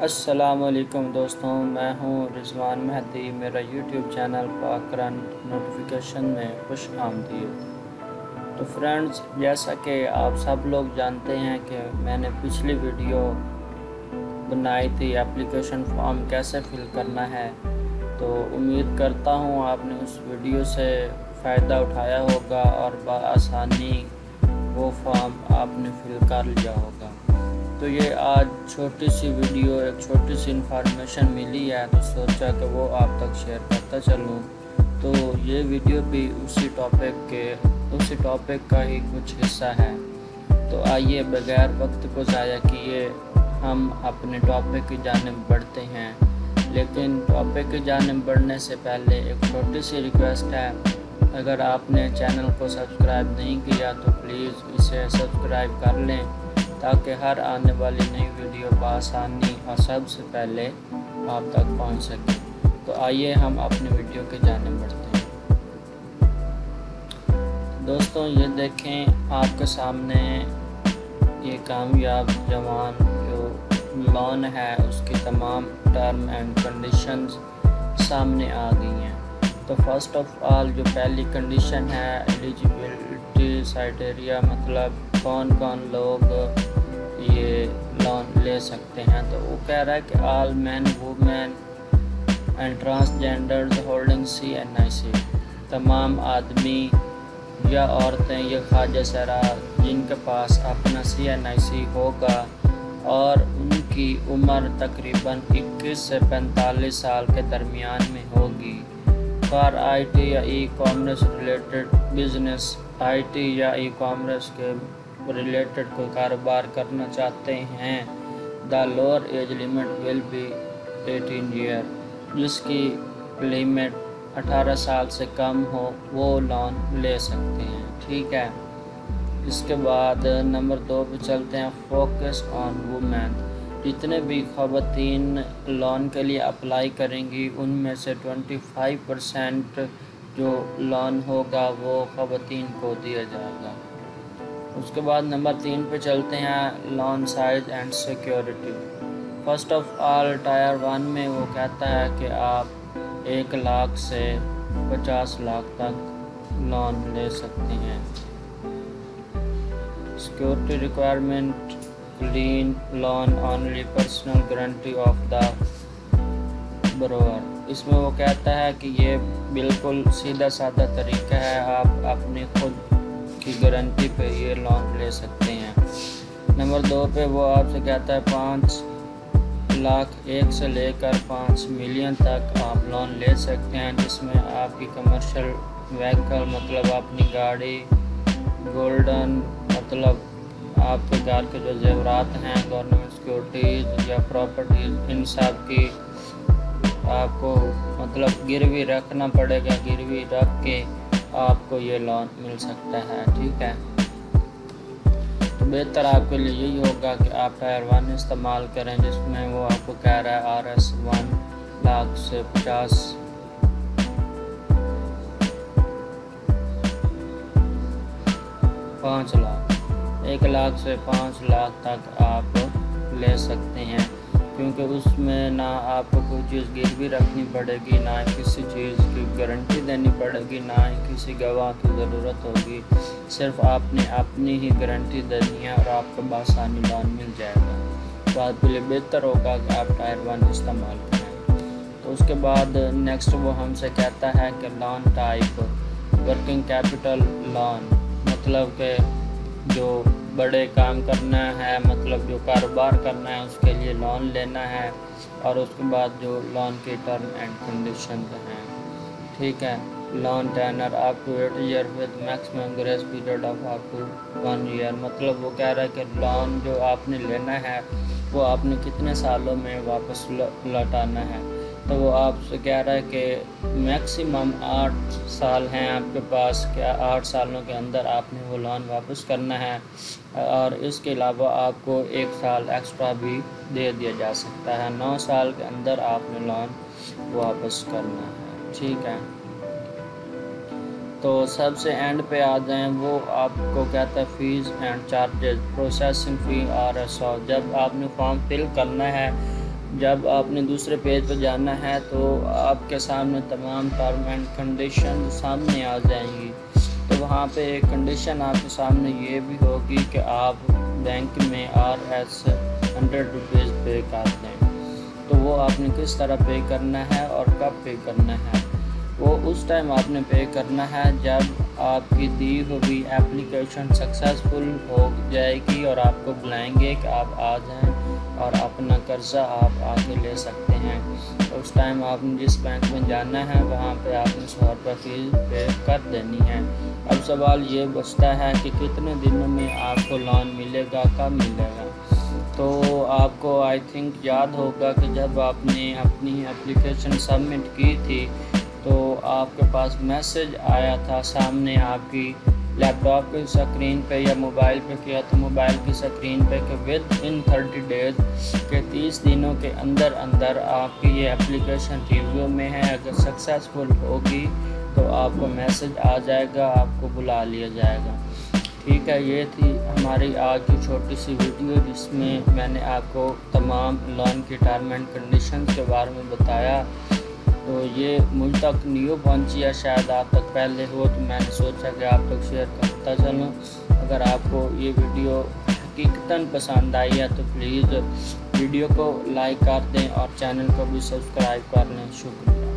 السلام علیکم دوستوں، میں ہوں رضوان مہدی۔ میرا YouTube channel Pak current notification میں خوش آمدید۔ تو فرینڈز، جیسا کہ آپ سب لوگ جانتے ہیں کہ میں نے پچھلی ویڈیو بنائی تھی اپلیکیشن فارم کیسے فل کرنا ہے، تو امید کرتا ہوں آپ نے اس ویڈیو سے فائدہ اٹھایا ہوگا اور بآسانی وہ فارم آپ نے فل کر لیا ہوگا۔ تو یہ آج چھوٹی سی ویڈیو، ایک چھوٹی سی انفارمیشن ملی ہے، تو سوچا کہ وہ آپ تک شیئر کرتا چلوں۔ تو یہ ویڈیو بھی اسی ٹاپک کا ہی کچھ حصہ ہے۔ تو آئیے بغیر وقت کو ضائع کیے ہم اپنے ٹاپک کی جانب بڑھتے ہیں۔ لیکن ٹاپک کی جانب بڑھنے سے پہلے ایک چھوٹی سی ریکویسٹ ہے، اگر آپ نے چینل کو سبسکرائب نہیں کیا تو پلیز اسے سبسکرائب کر لیں، تاکہ ہر آنے والی نئی ویڈیو بآسانی اور سب سے پہلے آپ تک پہنچ سکے۔ تو آئیے ہم اپنی ویڈیو کی جانب بڑھتے ہیں۔ دوستوں، یہ دیکھیں آپ کے سامنے یہ کامیاب جوان جو لون ہے اس کی تمام ٹرم اینڈ کنڈیشنز سامنے آ گئی ہیں۔ تو فرسٹ آف آل جو پہلی کنڈیشن ہے ایلیجیبلٹی سائٹیریا، مطلب کون کون لوگ یہ لون لے سکتے ہیں۔ تو وہ کہہ رہا ہے کہ all men women and transgenders holding CNIC، تمام آدمی یا عورتیں یہ خواجہ سرا جن کے پاس اپنا CNIC ہوگا اور ان کی عمر تقریباً 21 سے 45 سال کے درمیان میں ہوگی، فار IT یا e commerce related business, IT یا ای کامرس کے ریلیٹڈ کوئی کاروبار کرنا چاہتے ہیں، the lower age limit will be 18 year, جس کی لمٹ 18 سال سے کم ہو وہ لون لے سکتے ہیں۔ ٹھیک ہے، اس کے بعد نمبر 2 پہ چلتے ہیں، فوکس آن وومین، جتنے بھی خواتین لون کے لیے اپلائی کریں گی ان میں سے 25% جو لون ہوگا وہ خواتین کو دیا جائے گا۔ اس کے بعد نمبر 3 پہ چلتے ہیں، loan size and security. First of all tier 1 میں وہ کہتا ہے کہ آپ 1 لاکھ سے 50 لاکھ تک لون لے سکتے ہیں۔ Security requirement, clean loan only, personal guarantee of the borrower. اس میں وہ کہتا ہے کہ یہ بالکل سیدھا سادہ طریقہ ہے، آپ اپنی خود کی گارنٹی پہ یہ لون لے سکتے ہیں۔ نمبر 2 پہ وہ آپ سے کہتا ہے 5 لاکھ 1 سے لے کر 5 ملین تک آپ لون لے سکتے ہیں، جس میں آپ کی کمرشل وہیکل مطلب اپنی گاڑی، گولڈن مطلب آپ کے گھر کے جو زیورات ہیں، گورنمنٹ سیکیورٹیز یا پراپرٹیز، ان سب کی آپ کو مطلب گروی رکھنا پڑے گا، گروی رکھ کے آپ کو یہ لون مل سکتا ہے۔ ٹھیک ہے، تو بہتر آپ کے لیے یہی ہوگا کہ آپ ٹائر 1 استعمال کریں، جس میں وہ آپ کو کہہ رہا ہے RS 1 لاکھ سے 5 لاکھ، 1 لاکھ سے 5 لاکھ تک آپ لے سکتے ہیں، کیونکہ اس میں نہ آپ کو کوئی چیز گروی رکھنی پڑے گی، نہ کسی چیز کی گارنٹی دینی پڑے گی، نہ ہی کسی گواہ کی ضرورت ہوگی، صرف آپ نے اپنی ہی گارنٹی دینی ہے اور آپ کو بآسانی لون مل جائے گا۔ تو آپ کے لیے بہتر ہوگا کہ آپ ٹائر 1 استعمال کریں۔ تو اس کے بعد نیکسٹ وہ ہم سے کہتا ہے کہ loan type, working capital loan, مطلب کہ جو بڑے کام کرنا ہے، مطلب جو کاروبار کرنا ہے اس کے لیے لون لینا ہے، اور اس کے بعد جو لون کی ٹرم اینڈ کنڈیشنز ہیں۔ ٹھیک ہے، loan tenor up to 8 year with maximum grace period of up to 1 year, مطلب وہ کہہ رہا ہے کہ لون جو آپ نے لینا ہے وہ آپ نے کتنے سالوں میں واپس لوٹانا ہے۔ تو وہ آپ سے کہہ رہا ہے کہ میکسیمم 8 سال ہیں آپ کے پاس، کیا 8 سالوں کے اندر آپ نے وہ لون واپس کرنا ہے، اور اس کے علاوہ آپ کو 1 سال ایکسٹرا بھی دے دیا جا سکتا ہے۔ 9 سال کے اندر آپ نے لون واپس کرنا ہے۔ ٹھیک ہے، تو سب سے اینڈ پہ آ جائیں، وہ آپ کو کہتا ہے fees and charges, processing fee RSO، جب آپ نے فارم فل کرنا ہے جب آپ نے دوسرے پیج پہ جانا ہے تو آپ کے سامنے تمام ٹرم اینڈ کنڈیشن سامنے آ جائیں گی۔ تو وہاں پہ ایک کنڈیشن آپ کے سامنے یہ بھی ہوگی کہ آپ بینک میں ₹100 پے کر دیں۔ تو وہ آپ نے کس طرح پے کرنا ہے اور کب پے کرنا ہے؟ وہ اس ٹائم آپ نے پے کرنا ہے جب آپ کی دی ہوئی اپلیکیشن سکسیزفل ہو جائے گی اور آپ کو بلائیں گے کہ آپ آ جائیں اور اپنا قرضہ آپ آ کے لے سکتے ہیں۔ تو اس ٹائم آپ نے جس بینک میں جانا ہے وہاں پہ آپ نے ₹100 فیس پے کر دینی ہے۔ اب سوال یہ بچتا ہے کہ کتنے دنوں میں آپ کو لون ملے گا، کب ملے گا؟ تو آپ کو آئی تھنک یاد ہوگا کہ جب آپ نے اپنی اپلیکیشن سبمٹ کی تھی تو آپ کے پاس میسج آیا تھا سامنے آپ کی لیپ ٹاپ کی سکرین پہ یا موبائل پہ کیا تو موبائل کی سکرین پہ کہ ود ان 30 days کے 30 دنوں کے اندر اندر آپ کی یہ اپلیکیشن ریویو میں ہے، اگر سکسیزفل ہوگی تو آپ کو میسج آ جائے گا، آپ کو بلا لیا جائے گا۔ ٹھیک ہے، یہ تھی ہماری آج کی چھوٹی سی ویڈیو جس میں میں نے آپ کو تمام لون کی ٹرم اینڈ کنڈیشنز کے بارے میں بتایا۔ تو یہ مجھ تک نیو پہنچی ہے، شاید آپ تک پہلے ہو، تو میں نے سوچا کہ آپ تک شیئر کرتا چلوں۔ اگر آپ کو یہ ویڈیو حقیقتاً پسند آئی ہے تو پلیز ویڈیو کو لائک کر دیں اور چینل کو بھی سبسکرائب کر لیں۔ شکریہ۔